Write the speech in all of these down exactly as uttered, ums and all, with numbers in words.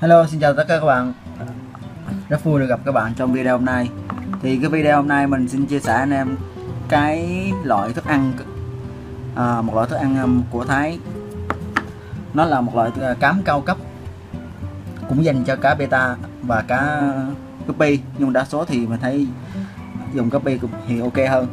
Hello, xin chào tất cả các bạn. Rất vui được gặp các bạn trong video hôm nay. Thì cái video hôm nay mình xin chia sẻ anh em cái loại thức ăn à, một loại thức ăn của Thái. Nó là một loại cám cao cấp, cũng dành cho cá beta và cá guppy, nhưng đa số thì mình thấy dùng guppy thì ok hơn.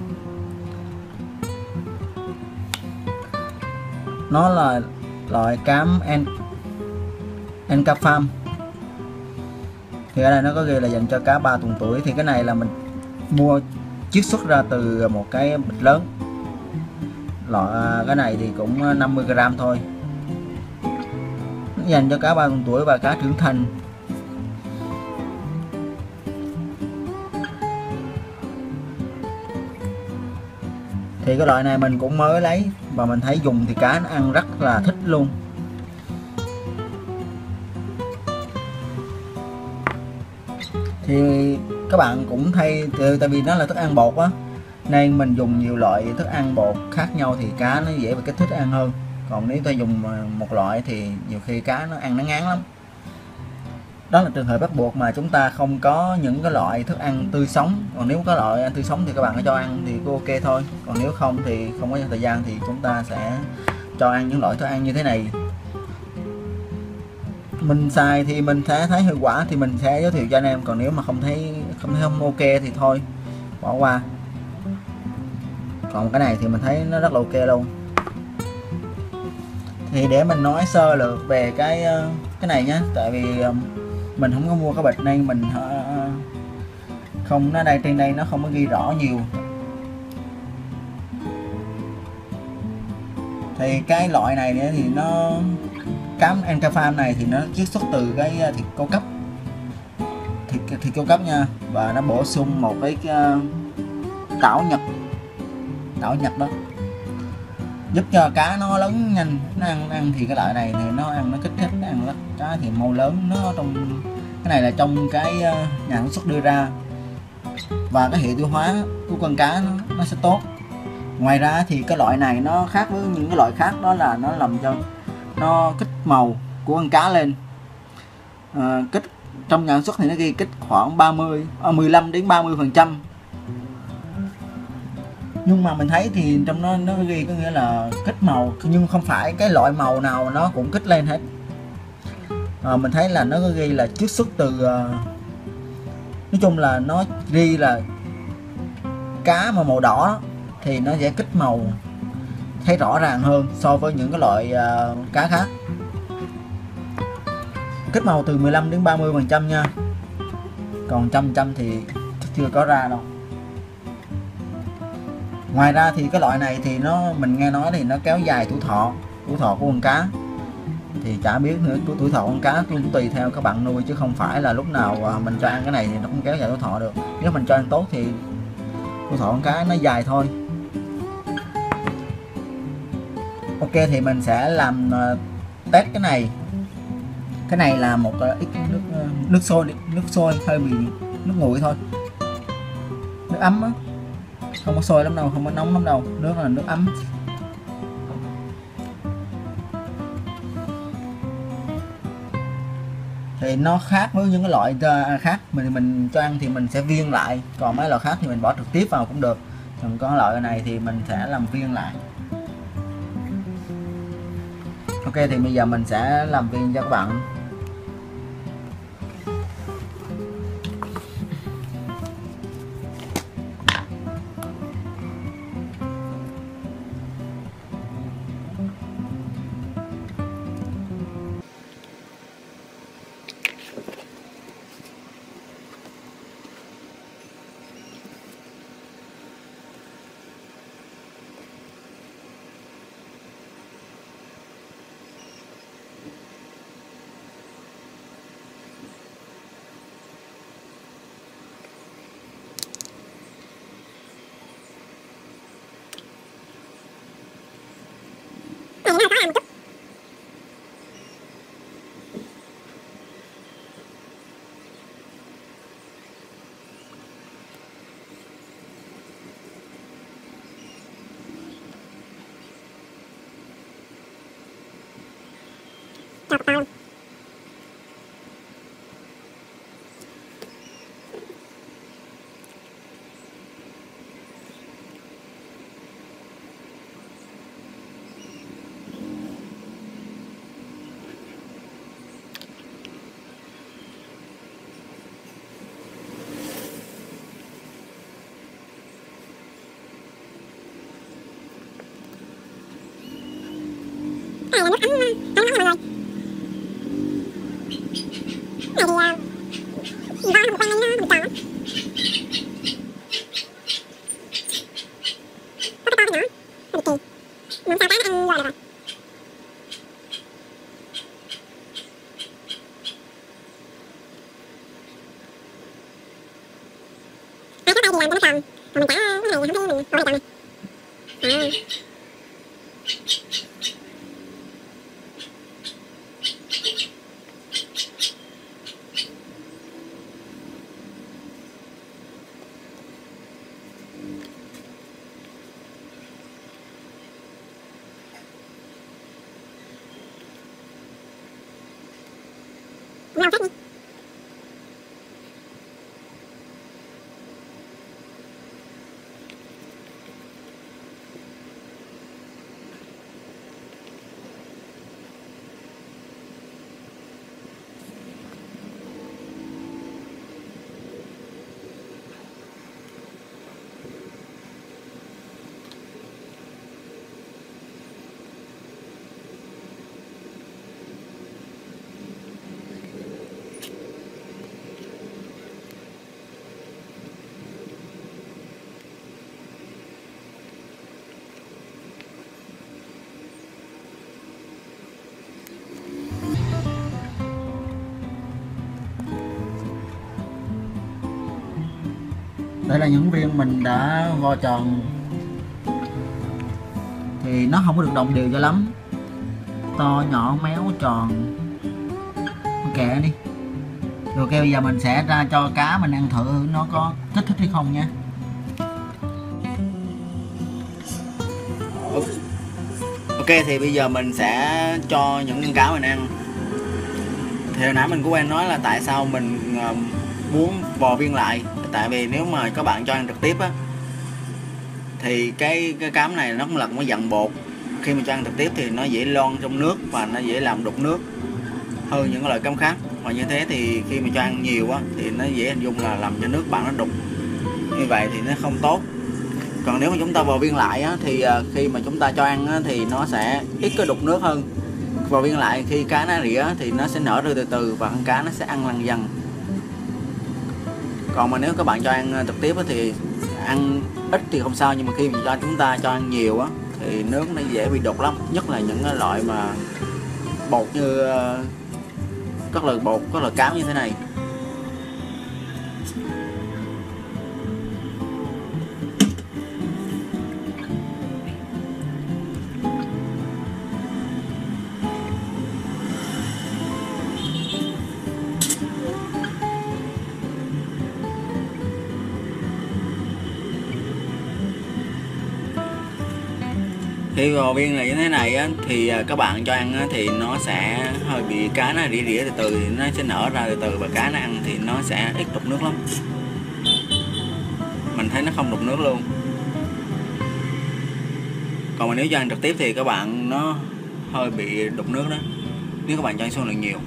Nó là loại cám Enka Farm. Thì ở đây nó có ghi là dành cho cá ba tuần tuổi. Thì cái này là mình mua chiết xuất ra từ một cái bịch lớn. Loại cái này thì cũng năm mươi gram thôi. Nó dành cho cá ba tuần tuổi và cá trưởng thành. Thì cái loại này mình cũng mới lấy và mình thấy dùng thì cá nó ăn rất là thích luôn. Thì các bạn cũng thay, tại vì nó là thức ăn bột á, nên mình dùng nhiều loại thức ăn bột khác nhau thì cá nó dễ bị kích thích ăn hơn. Còn nếu ta dùng một loại thì nhiều khi cá nó ăn nó ngán lắm. Đó là trường hợp bắt buộc mà chúng ta không có những cái loại thức ăn tươi sống. Còn nếu có loại ăn tươi sống thì các bạn có cho ăn thì cũng ok thôi. Còn nếu không thì không có thời gian thì chúng ta sẽ cho ăn những loại thức ăn như thế này. Mình xài thì mình sẽ thấy hiệu quả thì mình sẽ giới thiệu cho anh em, còn nếu mà không thấy không thấy không ok thì thôi bỏ qua. Còn cái này thì mình thấy nó rất là ok luôn. Thì để mình nói sơ lược về cái cái này nhé, tại vì mình không có mua cái bịch nên mình không, nó đây trên đây nó không có ghi rõ nhiều. Thì cái loại này thì nó cám Enka Farm này thì nó chiết xuất từ cái thịt cao cấp, thịt thịt cao cấp nha, và nó bổ sung một cái tảo Nhật, tảo Nhật đó giúp cho cá nó lớn nhanh. Nó ăn ăn thì cái loại này thì nó ăn nó kích thích, nó ăn rất cá thì mau lớn. Nó trong cái này là trong cái nhà sản xuất đưa ra, và cái hệ tiêu hóa của con cá nó, nó sẽ tốt. Ngoài ra thì cái loại này nó khác với những cái loại khác, đó là nó làm cho nó kích màu của con cá lên. À, kích trong nhà sản xuất thì nó ghi kích khoảng ba mươi à, mười lăm đến ba mươi phần trăm, nhưng mà mình thấy thì trong nó nó ghi có nghĩa là kích màu, nhưng không phải cái loại màu nào nó cũng kích lên hết. À, mình thấy là nó có ghi là chiết xuất từ uh, nói chung là nó ghi là cá mà màu đỏ thì nó sẽ kích màu thấy rõ ràng hơn so với những cái loại uh, cá khác. Kích màu từ mười lăm đến ba mươi phần trăm nha, còn trăm trăm thì chưa có ra đâu. Ngoài ra thì cái loại này thì nó mình nghe nói thì nó kéo dài tuổi thọ tuổi thọ của con cá. Thì chả biết nữa, tuổi thọ con cá cũng tùy theo các bạn nuôi, chứ không phải là lúc nào mình cho ăn cái này thì nó cũng kéo dài tuổi thọ được. Nếu mình cho ăn tốt thì tuổi thọ con cá nó dài thôi. Ok, thì mình sẽ làm test cái này. Cái này là một ít nước nước sôi nước sôi hơi bị nước nguội thôi, nước ấm á, không có sôi lắm đâu, không có nóng lắm đâu, nước là nước ấm. Thì nó khác với những cái loại khác, mình mình cho ăn thì mình sẽ viên lại, còn mấy loại khác thì mình bỏ trực tiếp vào cũng được. Còn có loại này thì mình sẽ làm viên lại. Ok, thì bây giờ mình sẽ làm viên cho các bạn. Chào các bạn. Đây là những viên mình đã vo tròn, thì nó không có được đồng đều cho lắm, to nhỏ méo tròn kệ đi. Rồi bây giờ mình sẽ ra cho cá mình ăn thử nó có kích thích hay không nha. Ok, thì bây giờ mình sẽ cho những con cá mình ăn. Thì hồi nãy mình cũng quen nói là tại sao mình muốn vò viên lại. Tại vì nếu mà các bạn cho ăn trực tiếp á, thì cái cái cám này nó cũng là một cái dạng bột. Khi mà cho ăn trực tiếp thì nó dễ lon trong nước và nó dễ làm đục nước hơn những loại cám khác. Và như thế thì khi mà cho ăn nhiều á, thì nó dễ hình dung là làm cho nước bạn nó đục. Như vậy thì nó không tốt. Còn nếu mà chúng ta vò viên lại á, thì khi mà chúng ta cho ăn á, thì nó sẽ ít có đục nước hơn. Vò viên lại khi cá nó rỉa thì nó sẽ nở ra từ từ và con cá nó sẽ ăn lần dần. Còn mà nếu các bạn cho ăn trực tiếp á, thì ăn ít thì không sao, nhưng mà khi mà cho chúng ta cho ăn nhiều á, thì nước nó dễ bị đục lắm. Nhất là những loại mà bột như các loại bột, các loại cám như thế này. Khi vò viên là như thế này á, thì các bạn cho ăn á, thì nó sẽ hơi bị cá nó rỉa rỉa từ từ, thì nó sẽ nở ra từ từ và cá nó ăn thì nó sẽ ít đục nước lắm. Mình thấy nó không đục nước luôn. Còn mà nếu cho ăn trực tiếp thì các bạn nó hơi bị đục nước đó, nếu các bạn cho ăn số lượng nhiều.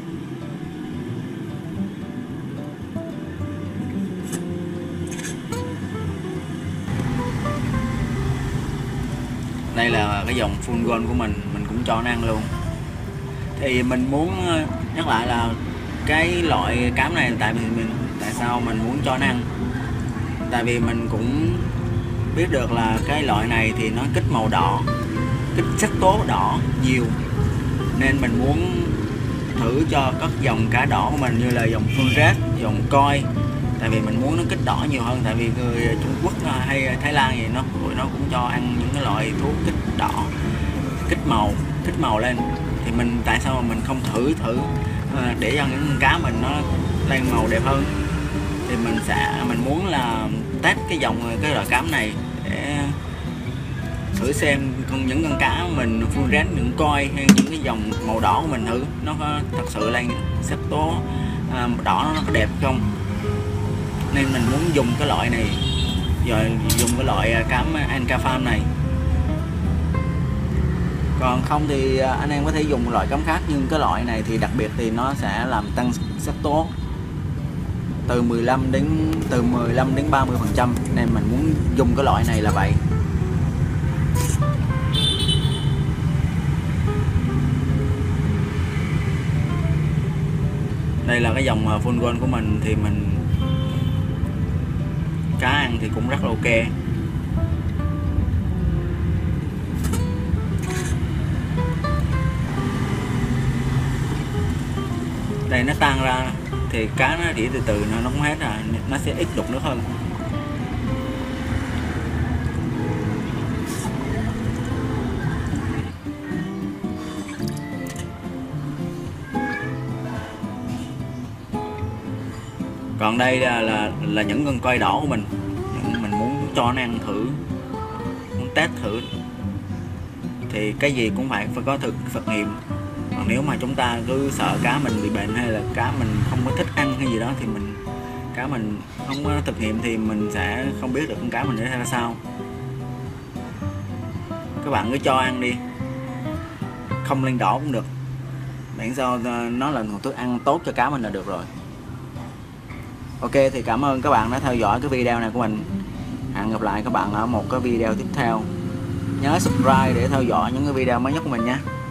Đây là cái dòng full gold của mình, mình cũng cho nó ăn luôn. Thì mình muốn nhắc lại là cái loại cám này tại vì mình tại sao mình muốn cho nó ăn. Tại vì mình cũng biết được là cái loại này thì nó kích màu đỏ, kích sắc tố đỏ nhiều, nên mình muốn thử cho các dòng cá đỏ của mình như là dòng Phương Rác, dòng Coi. Tại vì mình muốn nó kích đỏ nhiều hơn, tại vì người Trung Quốc hay Thái Lan gì nó tụi nó cũng cho ăn những cái loại thuốc kích đỏ, kích màu, kích màu lên. Thì mình tại sao mà mình không thử thử để cho những con cá mình nó lên màu đẹp hơn. Thì mình sẽ mình muốn là test cái dòng cái loại cám này để thử xem con những con cá mình Full Red, những Coi hay những cái dòng màu đỏ của mình thử nó có thật sự lên sắc tố à, đỏ nó có đẹp không. Nên mình muốn dùng cái loại này, rồi dùng cái loại cám Anka Farm này. Còn không thì anh em có thể dùng loại cám khác, nhưng cái loại này thì đặc biệt thì nó sẽ làm tăng sắc tố từ mười lăm đến từ mười lăm đến ba mươi phần trăm, nên mình muốn dùng cái loại này là vậy. Đây là cái dòng full gold của mình, thì mình cá ăn thì cũng rất là ok. Đây nó tan ra thì cá nó chỉ từ từ nó nóng hết rồi, nó sẽ ít đục nước hơn. Còn đây là là, là những con coi đỏ của mình, mình muốn cho nó ăn thử, muốn test thử, thì cái gì cũng phải phải có thực thực nghiệm. Còn nếu mà chúng ta cứ sợ cá mình bị bệnh hay là cá mình không có thích ăn hay gì đó thì mình cá mình không có thực nghiệm thì mình sẽ không biết được con cá mình sẽ ra sao. Các bạn cứ cho ăn đi, không lên đỏ cũng được, miễn sao nó là nguồn thức ăn tốt cho cá mình là được rồi. Ok, thì cảm ơn các bạn đã theo dõi cái video này của mình. Hẹn gặp lại các bạn ở một cái video tiếp theo. Nhớ subscribe để theo dõi những cái video mới nhất của mình nha.